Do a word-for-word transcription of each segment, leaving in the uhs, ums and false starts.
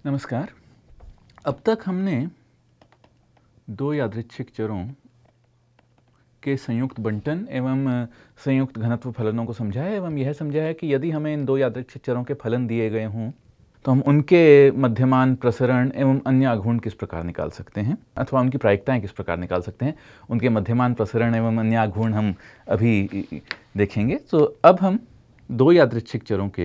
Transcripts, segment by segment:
नमस्कार। अब तक हमने दो यादृच्छिक चरों के संयुक्त बंटन एवं संयुक्त घनत्व फलनों को समझा है एवं यह समझा है कि यदि हमें इन दो यादृच्छिक चरों के फलन दिए गए हों तो हम उनके मध्यमान प्रसरण एवं अन्य आघूर्ण किस प्रकार निकाल सकते हैं अथवा उनकी प्रायिकताएं किस प्रकार निकाल सकते हैं। उनके मध्यमान प्रसरण एवं अन्य आघूर्ण हम अभी देखेंगे। तो अब हम दो यादृच्छिक चरों के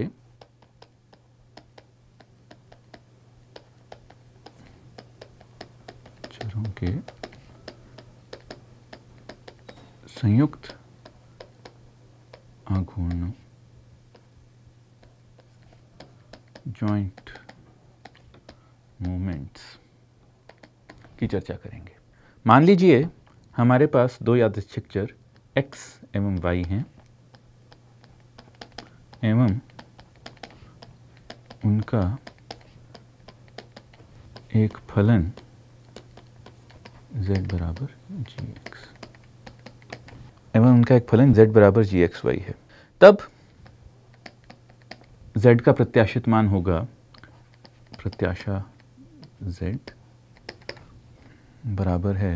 चरों के संयुक्त आघूर्ण जॉइंट मोमेंट्स की चर्चा करेंगे। मान लीजिए हमारे पास दो यादृच्छिक चर x एवं y हैं एवं उनका एक फलन z बराबर gx एवं उनका एक फलन z बराबर gxy है। तब z का प्रत्याशित मान होगा प्रत्याशा z बराबर है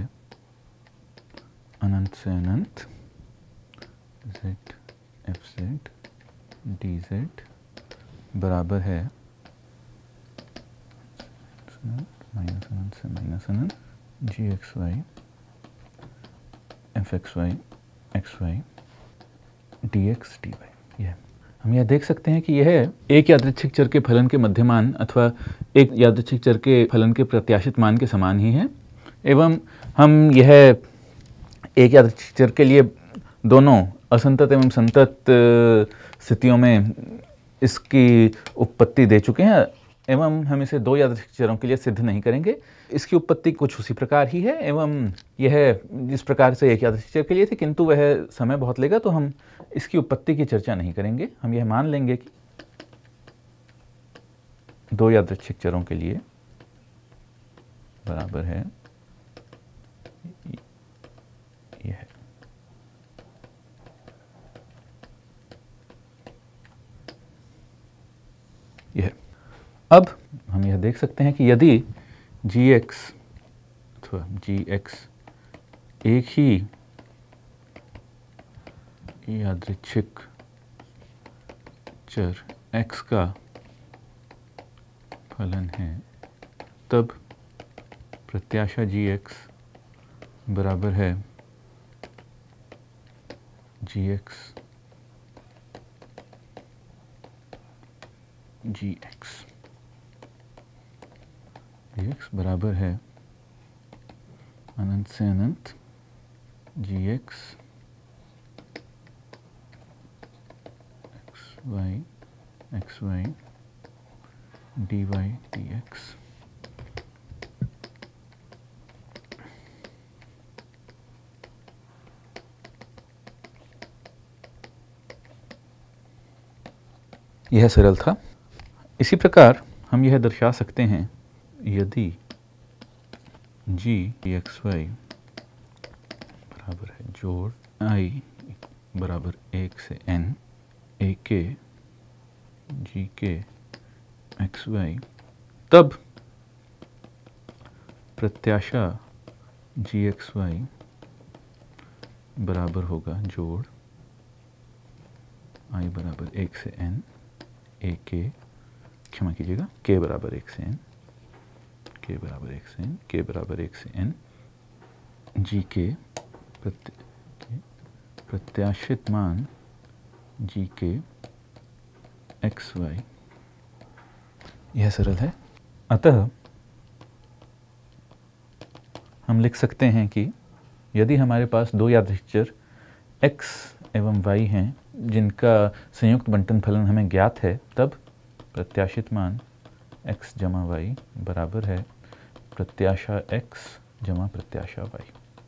अनंत से अनंत z F Z D Z बराबर है माइनस अनंत से माइनस अनंत G X Y F X Y X Y D X D Y. यह हम यह देख सकते हैं कि यह एक यादृच्छिक चर के फलन के मध्यमान अथवा एक यादृच्छिक चर के फलन के प्रत्याशित मान के समान ही है एवं हम यह एक यादृच्छिक चर के लिए दोनों असंतत एवं संतत स्थितियों में इसकी उत्पत्ति दे चुके हैं एवं हम इसे दो यादृच्छिक चरों के लिए सिद्ध नहीं करेंगे। इसकी उत्पत्ति कुछ उसी प्रकार ही है एवं यह जिस प्रकार से एक यादृच्छिक चर के लिए थी, किंतु वह समय बहुत लेगा तो हम इसकी उत्पत्ति की चर्चा नहीं करेंगे। हम यह मान लेंगे कि दो यादृच्छिक चरों के लिए बराबर है यह यह अब हम यह देख सकते हैं कि यदि gx अथवा gx एक ही यादृच्छिक चर x का फलन है तब प्रत्याशा gx बराबर है gx gx gx बराबर है अनंत से अनंत gx xy xy dy dx। यह सरल था। इसी प्रकार हम यह दर्शा सकते हैं यदि g एक्स वाई बराबर है जोड़ i बराबर एक से n ए के जी के एक्स वाई, तब प्रत्याशा जी एक्स वाई बराबर होगा जोड़ i बराबर एक से n ए के क्षमा कीजिएगा k बराबर एक से n k बराबर एक से n k बराबर एक से n g के प्रत्य प्रत्याशित मान g के एक्स वाई। यह सरल है। अतः हम लिख सकते हैं कि यदि हमारे पास दो यादृच्छिक चर x एवं y हैं जिनका संयुक्त बंटन फलन हमें ज्ञात है, तब प्रत्याशित मान x जमा y बराबर है प्रत्याशा x जमा प्रत्याशा y।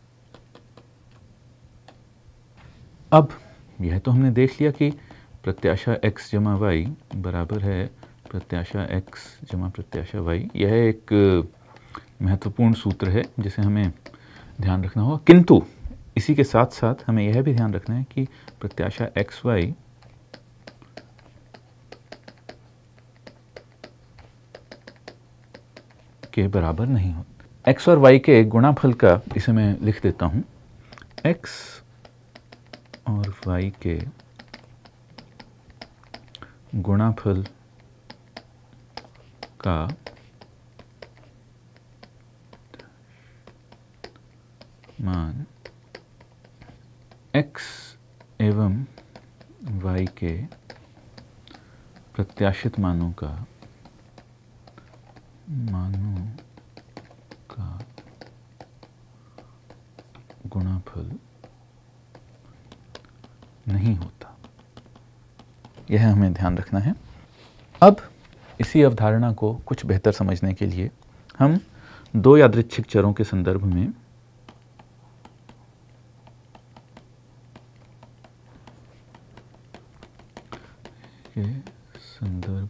अब यह तो हमने देख लिया कि प्रत्याशा x जमा y बराबर है प्रत्याशा x जमा प्रत्याशा y। यह एक महत्वपूर्ण सूत्र है जिसे हमें ध्यान रखना होगा, किंतु इसी के साथ साथ हमें यह भी ध्यान रखना है कि प्रत्याशा एक्स वाई के बराबर नहीं होता। x और y के गुणाफल का इसे मैं लिख देता हूँ, x और y के गुणाफल का मान x एवं y के प्रत्याशित मानों का मानों का गुणाफल नहीं होता। यह हमें ध्यान रखना है। अब इसी अवधारणा को कुछ बेहतर समझने के लिए हम दो यादृच्छिक चरों के संदर्भ में के संदर्भ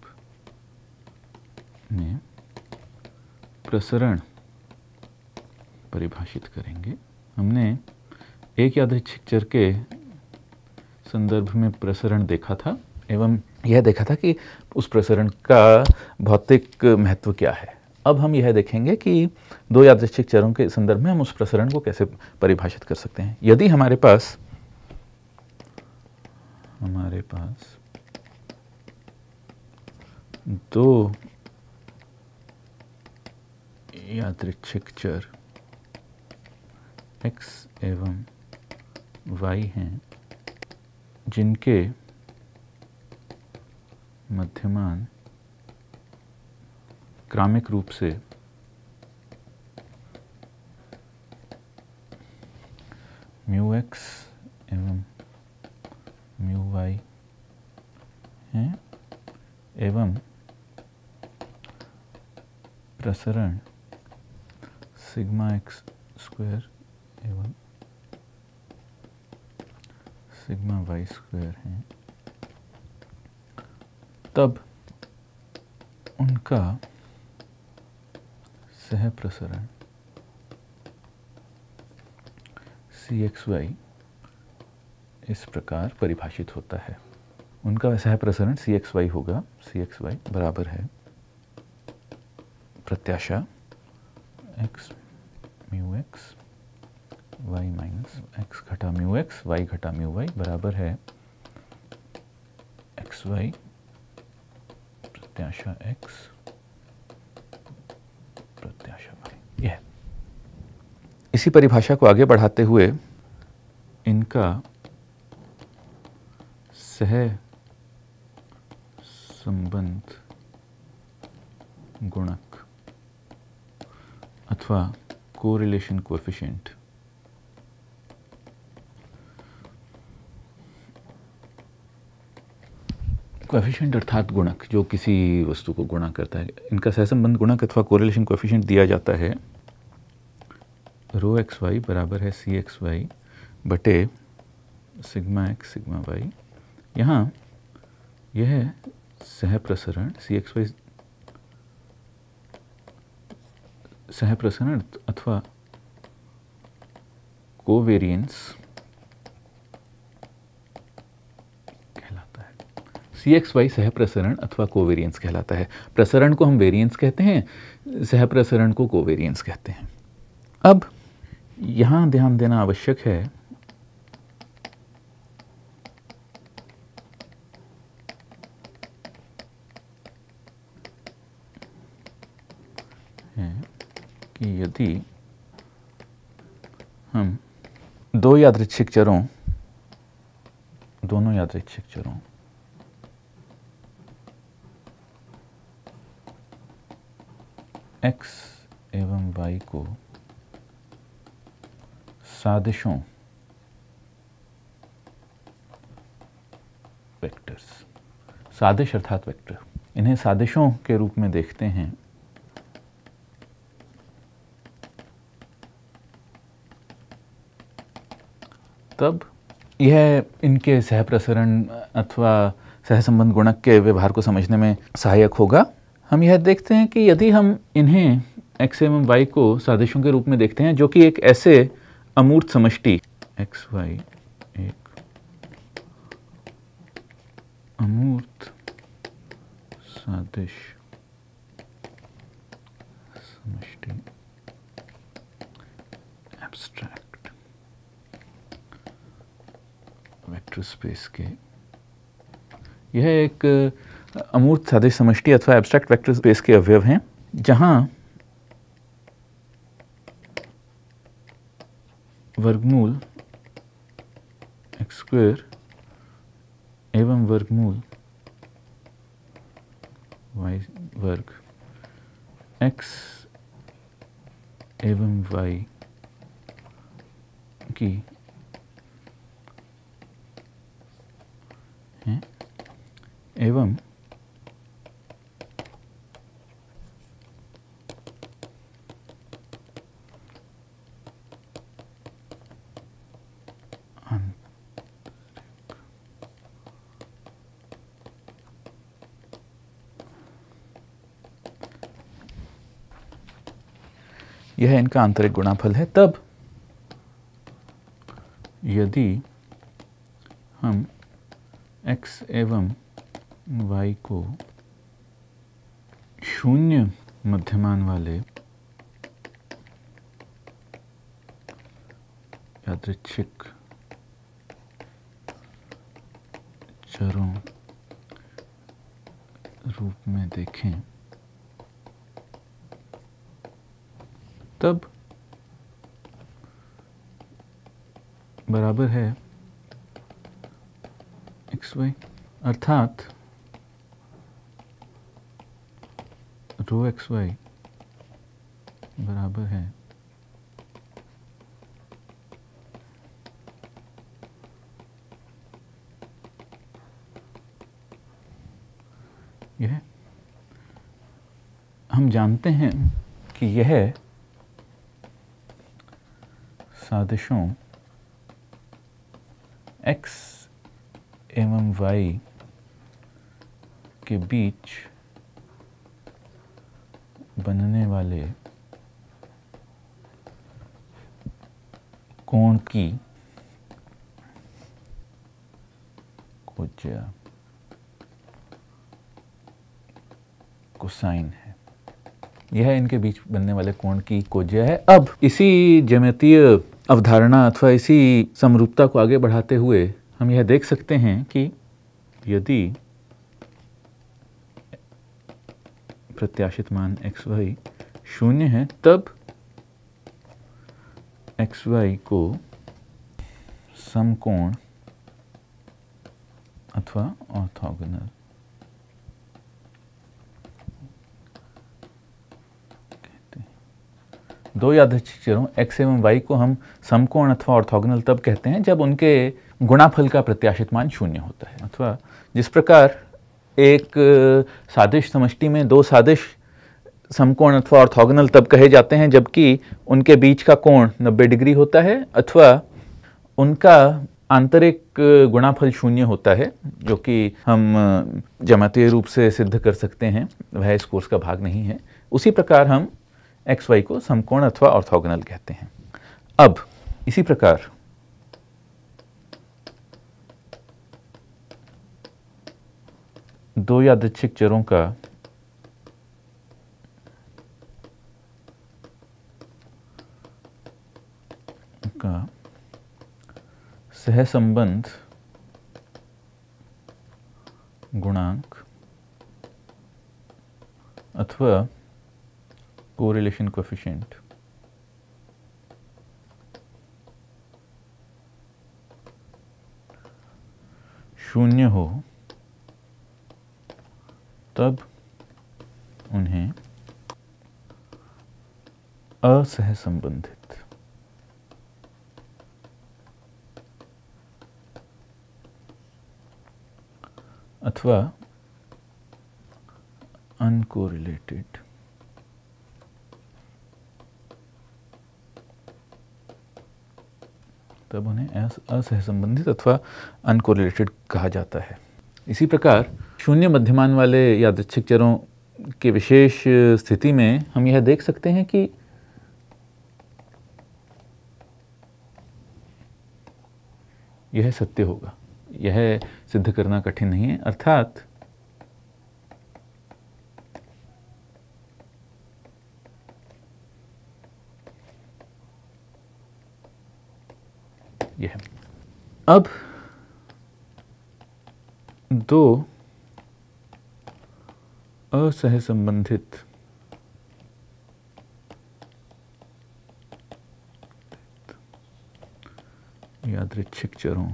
में प्रसरण परिभाषित करेंगे। हमने एक यादृच्छिक चर के संदर्भ में प्रसरण देखा था एवं यह देखा था कि उस प्रसरण का भौतिक महत्व क्या है। अब हम यह देखेंगे कि दो यादृच्छिक चरों के संदर्भ में हम उस प्रसरण को कैसे परिभाषित कर सकते हैं। यदि हमारे पास हमारे पास दो यादृच्छिक चर x एवं y हैं जिनके मध्यमान क्रमिक रूप से म्यू एक्स एवं म्यू वाई हैं एवं प्रसरण सिग्मा एक्स स्क्वायर एवं सिग्मा वाई स्क्वायर हैं, तब उनका सह प्रसरण सी एक्स वाई इस प्रकार परिभाषित होता है। उनका सह प्रसरण सी एक्स वाई होगा, सी एक्स वाई बराबर है प्रत्याशा x mu X y minus X घटा म्यू एक्स y घटा म्यू वाई बराबर है एक्स वाई प्रत्याशा x प्रत्याशा y। यह इसी परिभाषा को आगे बढ़ाते हुए इनका सह संबंध गुणक अथवा कोरिलेशन कोएफिशिएंट कोएफिशिएंट अर्थात गुणक जो किसी वस्तु को गुणा करता है, इनका सहसंबंध गुणक अथवा कोरिलेशन कोएफिशिएंट दिया जाता है रो एक्स वाई बराबर है सी एक्स वाई बटे सिग्मा एक्स सिग्मा वाई। यहाँ यह सह प्रसरण सी एक्स वाई सह प्रसरण अथवा कोवेरिएंस कहलाता है। सी एक्स वाई सह प्रसरण अथवा कोवेरिएंस कहलाता है। प्रसरण को हम वेरिएंस कहते हैं, सह प्रसरण को कोवेरिएंस कहते हैं। अब यहाँ ध्यान देना आवश्यक है है कि यदि हम दो यादृच्छिक चरों दोनों यादृच्छिक चरों x एवं y को सादिशों वेक्टर्स, सादिश अर्थात वेक्टर, इन्हें सादिशों के रूप में देखते हैं तब यह इनके सहप्रसरण अथवा सहसंबंध गुणक के व्यवहार को समझने में सहायक होगा। हम यह देखते हैं कि यदि हम इन्हें x एवं y को सादिशों के रूप में देखते हैं जो कि एक ऐसे अमूर्त समष्टि x y एक अमूर्त सादिश समष्टि एब्स्ट्रैक्ट वेक्टर स्पेस के, यह एक अमूर्त सादिश समष्टि अथवा एब्स्ट्रैक्ट वेक्टर स्पेस के अवयव हैं, जहां वर्गमूल एक्स स्क्वायर एवं वर्गमूल वाई वर्ग x एवं y की है एवं यह इनका आंतरिक गुणाफल है। तब यदि हम x एवं y को शून्य मध्यमान वाले यादृच्छिक चरों रूप में देखें, तब बराबर है एक्स वाई, अर्थात रो एक्स वाई बराबर है यह। हम जानते हैं कि यह सादिशों x एवं y के बीच बनने वाले कोण की कोज्या कोसाइन है। यह इनके बीच बनने वाले कोण की कोज्या है। अब इसी ज्यामितीय अवधारणा अथवा इसी समरूपता को आगे बढ़ाते हुए हम यह देख सकते हैं कि यदि प्रत्याशित मान एक्स वाई शून्य है, तब एक्स वाई को समकोण अथवा ऑर्थोगोनल दो यादृच्छिक चरों x एवं y को हम समकोण अथवा ऑर्थोगोनल तब कहते हैं जब उनके गुणाफल का प्रत्याशित मान शून्य होता है। अथवा जिस प्रकार एक सादिश समष्टि में दो सादिश समकोण अथवा ऑर्थोगोनल तब कहे जाते हैं जबकि उनके बीच का कोण नब्बे डिग्री होता है अथवा उनका आंतरिक गुणाफल शून्य होता है, जो कि हम ज्यामितीय रूप से सिद्ध कर सकते हैं, वह इस कोर्स का भाग नहीं है। उसी प्रकार हम एक्स वाई को समकोण अथवा ऑर्थोगोनल कहते हैं। अब इसी प्रकार दो यादृच्छिक चरों का का सहसंबंध गुणांक अथवा कोरिलेशन कोएफिशिएंट शून्य हो, तब उन्हें असहसंबंधित अथवा अनकोरिलेटेड तब उन्हें असहसंबंधित अथवा अनकोरिलेटेड कहा जाता है। इसी प्रकार शून्य मध्यमान वाले यादृच्छिक चरों के विशेष स्थिति में हम यह देख सकते हैं कि यह सत्य होगा। यह सिद्ध करना कठिन नहीं है, अर्थात यह है। अब दो असहसंबंधित यादृच्छिक चरों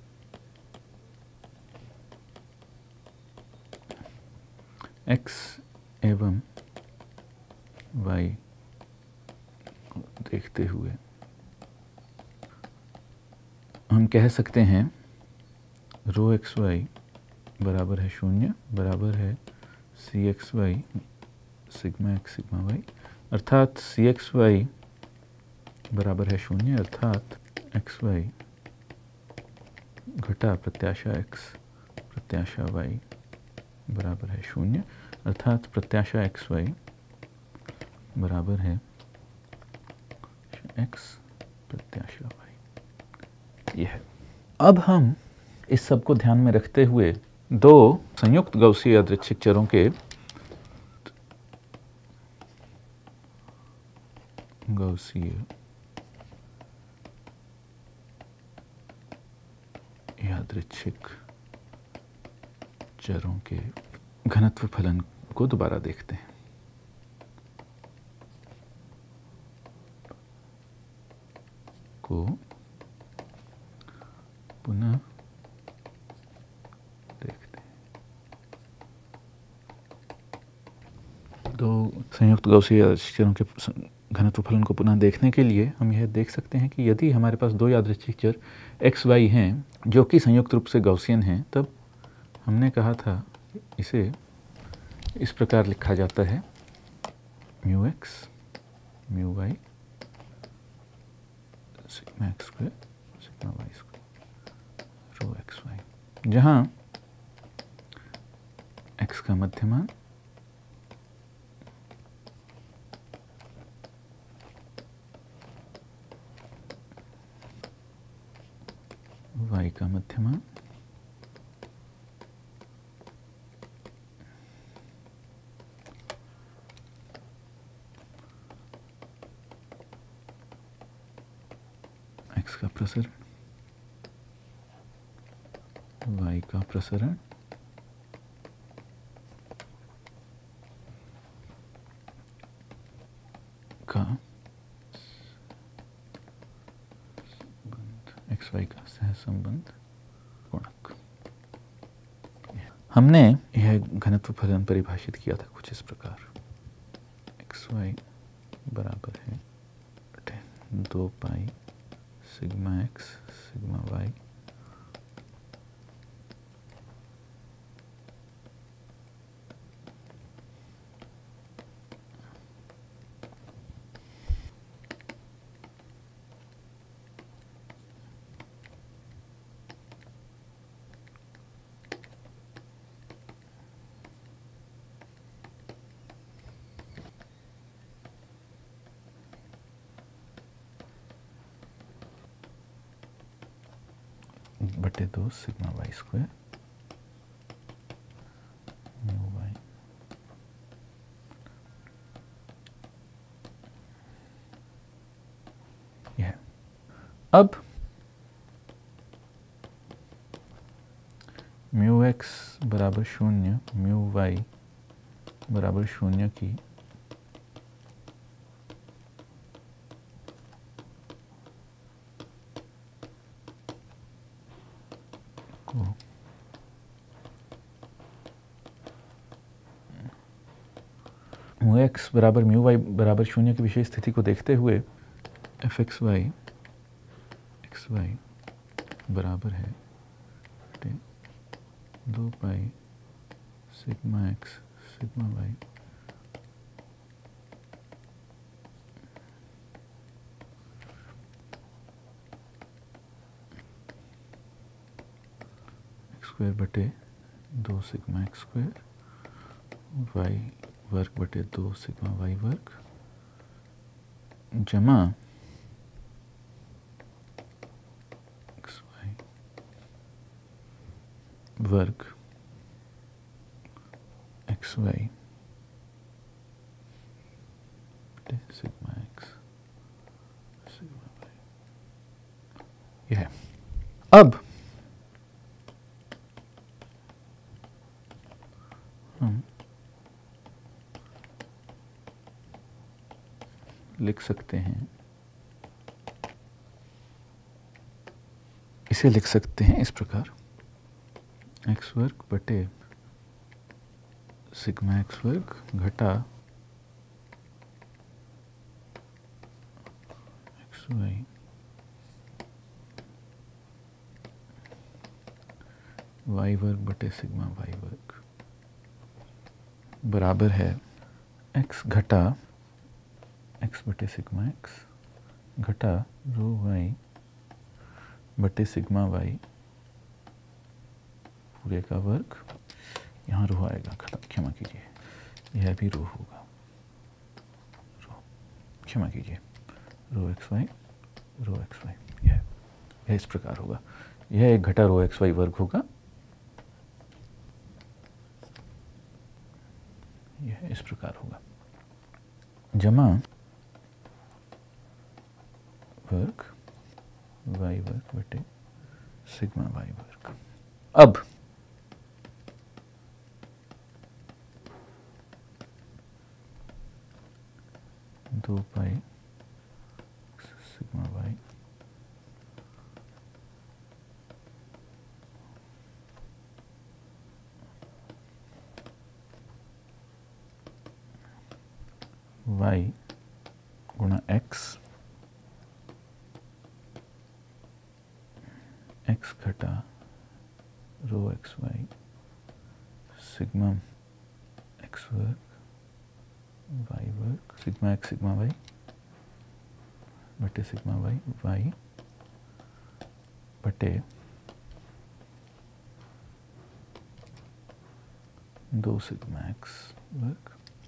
x एवं y को देखते हुए हम कह सकते हैं रो एक्स वाई बराबर है शून्य बराबर है C X Y sigma X sigma Y, अर्थात सी एक्स वाई बराबर है शून्य, अर्थात एक्स वाई घटा प्रत्याशा एक्स प्रत्याशा वाई बराबर है शून्य, अर्थात प्रत्याशा एक्स वाई बराबर है एक्स प्रत्याशा वाई। यह है। अब हम इस सब को ध्यान में रखते हुए दो संयुक्त गौसीय यादृच्छिक चरों के गौसीय यादृच्छिक चरों के घनत्व फलन को दोबारा देखते हैं। को पुनः देखते हैं। दो संयुक्त गौसीय यादृच्छिक चरों के घनत्व फलन को पुनः देखने के लिए हम यह देख सकते हैं कि यदि हमारे पास दो यादृच्छिक चर एक्स वाई हैं जो कि संयुक्त रूप से गौसियन हैं, तब हमने कहा था इसे इस प्रकार लिखा जाता है mu X mu Y sigma X square sigma Y square rho X Y, जहाँ एक्स का मध्यमान y का मध्यमान x का प्रसरण y का प्रसरण का एक्स वाई का सहसंबंध गुणक। हमने यह घनत्व फलन परिभाषित किया था कुछ इस प्रकार, एक्स वाई बराबर है दो pi sigma X sigma Y बटे दो sigma Y square mu Y यह। अब म्यू एक्स बराबर शून्य म्यू वाई बराबर शून्य की को म्यू एक्स बराबर म्यू वाई बराबर शून्य की विशेष स्थिति को देखते हुए F X Y X Y बराबर है दो pi sigma X sigma Y X square बटे दो सिग्मा एक्स स्क्वायर वाई वर्ग बटे दो सिग्मा वाई वर्ग जमा एक्स वाई वर्ग एक्स वाई बटे सिग्मा एक्स सिग्मा वाई। ये है। अब हम लिख सकते हैं, इसे लिख सकते हैं इस प्रकार, एक्स वर्ग बटे सिग्मा एक्स वर्ग घटा एक्स वाई वाई वर्ग बटे सिग्मा वाई वर्ग बराबर है एक्स घटा एक्स बटे सिग्मा एक्स घटा रो वाई बटे सिग्मा वाई पूरे का वर्ग, यहाँ रो आएगा, क्षमा कीजिए, यह भी रो होगा, रो क्षमा कीजिए, rho X Y rho X Y, यह यह इस प्रकार होगा, यह एक घटा रो एक्स वाई वर्ग होगा, यह इस प्रकार होगा, जमा वर्ग वाई वर्ग बटे सिग्मा वाई वर्ग। अब दो पाई सिग्मा वाई वाई गुणा एक्स एक्स घटा rho X Y sigma X वर्ग वाई वर्ग सिग्मा एक्स सिग्मा वाई बटे सिग्मा वाई वाई बटे दो सिग्मा एक्स वर्ग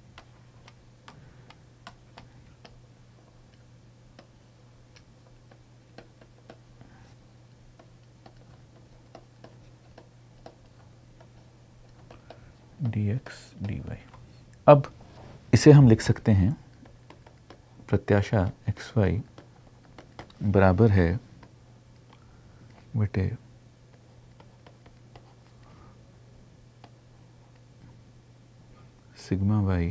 डी एक्स डी वाई। अब इसे हम लिख सकते हैं, प्रत्याशा एक्स वाई बराबर है बटे सिग्मा वाई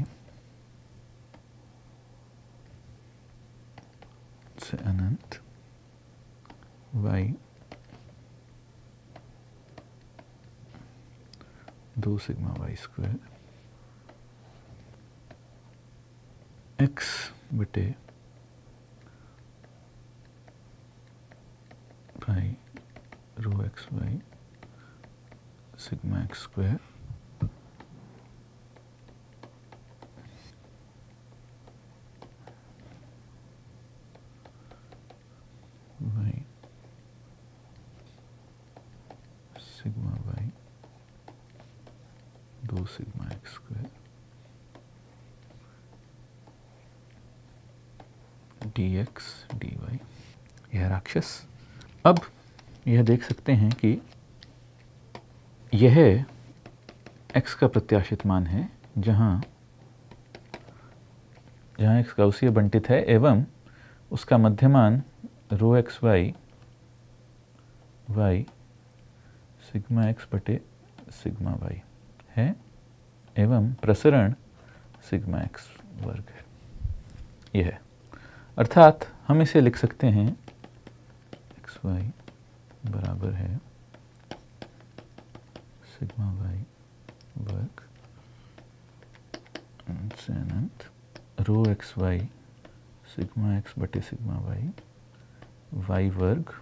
से अनंत वाई दो सिग्मा वाई स्क्वायर एक्स बटे pi rho X Y sigma X square Y sigma Y दो sigma X square D X D Y, यह राक्षस। अब यह देख सकते हैं कि यह x का प्रत्याशित मान है, जहाँ जहाँ x गाउसीय बंटित है एवं उसका मध्यमान rho X Y Y sigma X बटे सिग्मा वाई है एवं प्रसरण सिग्मा एक्स वर्ग है, यह है। अर्थात हम इसे लिख सकते हैं एक्स वाई बराबर है सिग्मा वाई वर्ग से अनंत rho X Y sigma X बटे सिग्मा वाई वाई वर्ग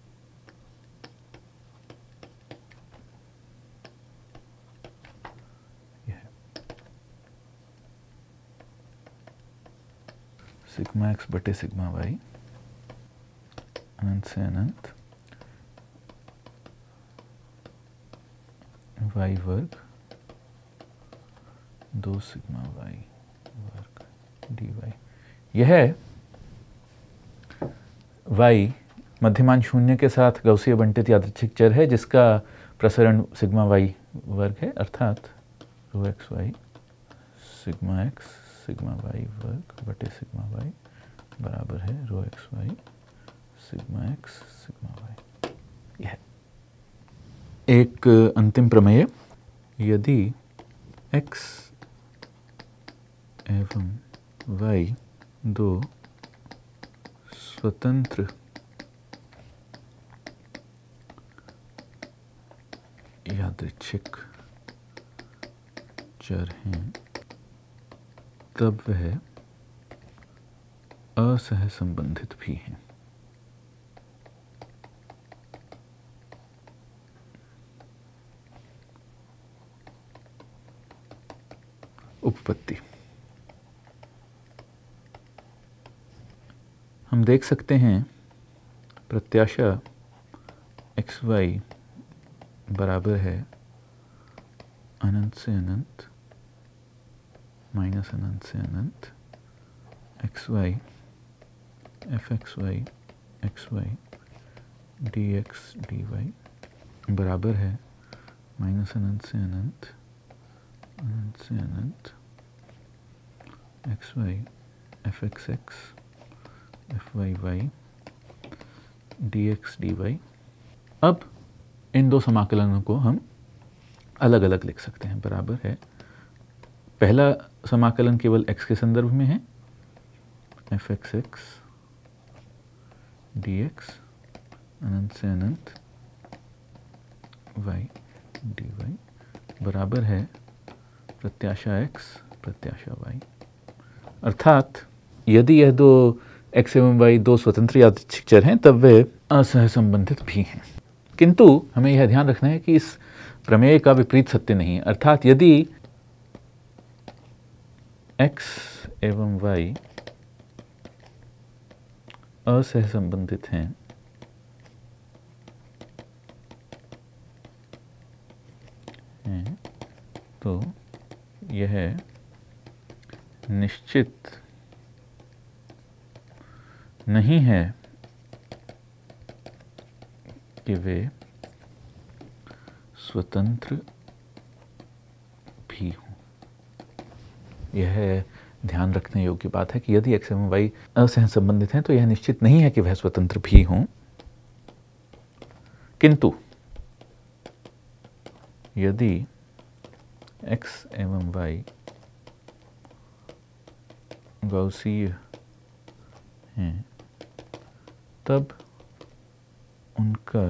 सिग्मा एक्स बटे सिग्मा वाई अनंत से अनंत वाई वर्ग दो सिग्मा वाई वर्ग डी वाई। यह वाई मध्यमान शून्य के साथ गौसीय बंटित यादृच्छिक चर है जिसका प्रसरण सिग्मा वाई वर्ग है, अर्थात rho X Y sigma X sigma Y वर्ग बटे सिग्मा वाई बराबर है rho X Y sigma X sigma Y. यह एक अंतिम प्रमेय, यदि x एवं y दो स्वतंत्र यादृच्छिक चर हैं, तब वह असहसंबंधित भी हैं। उपपत्ति। हम देख सकते हैं प्रत्याशा एक्स वाई बराबर है अनंत से अनंत माइनस अनंत से अनंत X Y F X Y X Y D X D Y बराबर है माइनस अनंत से अनंत अनंत से अनंत X Y F X X F Y Y D X D Y. अब इन दो समाकलनों को हम अलग अलग लिख सकते हैं। बराबर है, पहला समाकलन केवल x के संदर्भ में है, F X X D X अनंत से अनंत y डी वाई बराबर है प्रत्याशा x प्रत्याशा y। अर्थात यदि यह दो x एवं y दो स्वतंत्र यादृच्छिक चर हैं, तब वे असहसंबंधित भी हैं। किंतु हमें यह ध्यान रखना है कि इस प्रमेय का विपरीत सत्य नहीं है। अर्थात यदि x एवं y असहसंबंधित हैं, हैं तो यह निश्चित नहीं है कि वे स्वतंत्र भी हों। यह ध्यान रखने योग्य बात है कि यदि x एवं y असहसंबंधित हैं तो यह निश्चित नहीं है कि वह स्वतंत्र भी हों। किंतु यदि x एवं y गौसीय हैं, तब उनका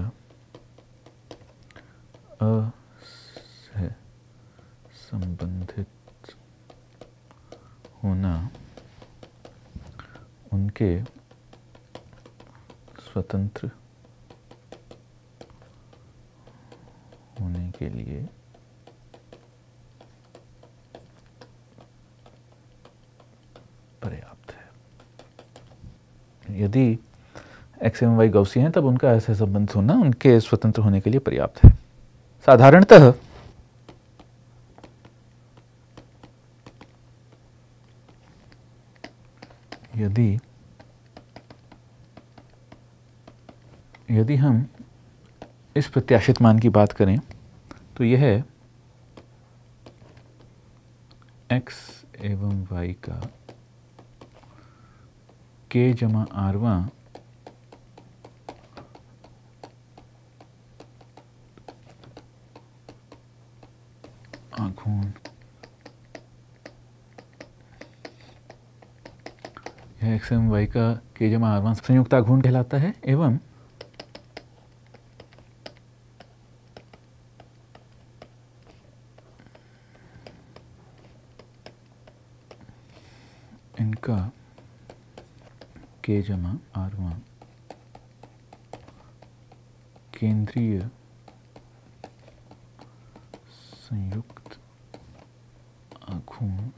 असहसंबंधित होना उनके स्वतंत्र होने के लिए पर्याप्त है। यदि x एवं y गौसीय हैं, तब उनका असहसंबंधित होना उनके स्वतंत्र होने के लिए पर्याप्त है। साधारणतः यदि यदि हम इस प्रत्याशित मान की बात करें तो यह x एवं y का k जमा आरवां आघूर्ण, यह x एवं y का k जमा आरवां संयुक्त आघूर्ण कहलाता है एवं इनका k जमा आरवां केंद्रीय संयुक्त आघूर्ण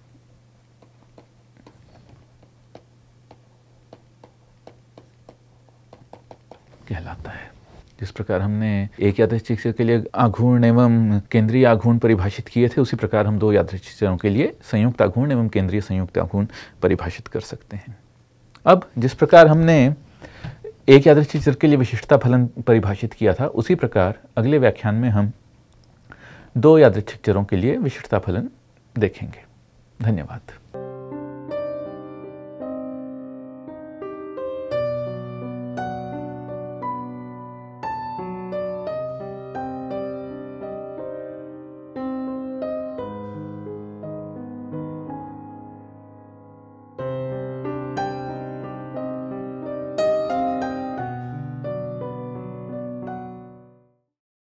कहलाता है। जिस प्रकार हमने एक यादृच्छिक चर के लिए आघूर्ण एवं केंद्रीय आघूर्ण परिभाषित किए थे, उसी प्रकार हम दो यादृच्छिक चरों के लिए संयुक्त आघूर्ण एवं केंद्रीय संयुक्त आघूर्ण परिभाषित कर सकते हैं। अब जिस प्रकार हमने एक यादृच्छिक चर के लिए विशिष्टता फलन परिभाषित किया था, उसी प्रकार अगले व्याख्यान में हम दो यादृच्छिक चरों के लिए विशिष्टता फलन देखेंगे। धन्यवाद।